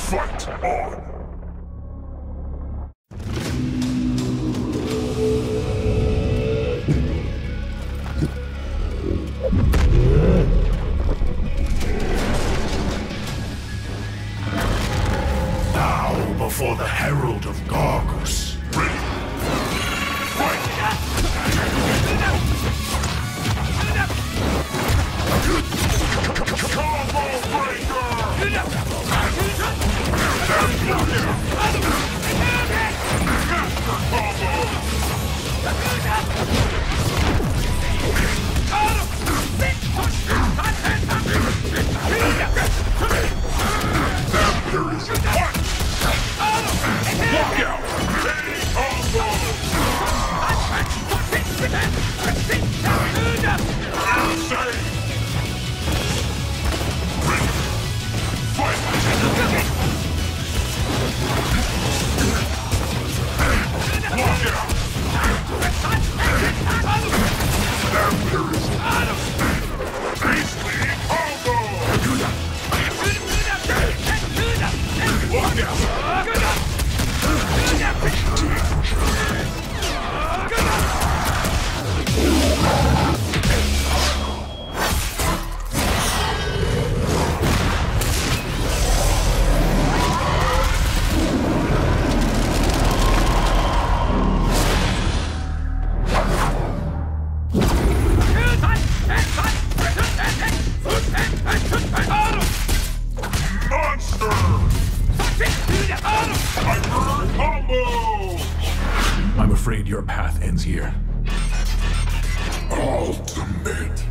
Fight on! Now, before the Herald of Gargus. Ready? Fight! Combo breaker! There is a punch! Walk out! Combo! Insane! Ready! Fight! Walk out! There is beastly combo! Walk out! Monster! Hyper combo! I'm afraid your path ends here. Ultimate.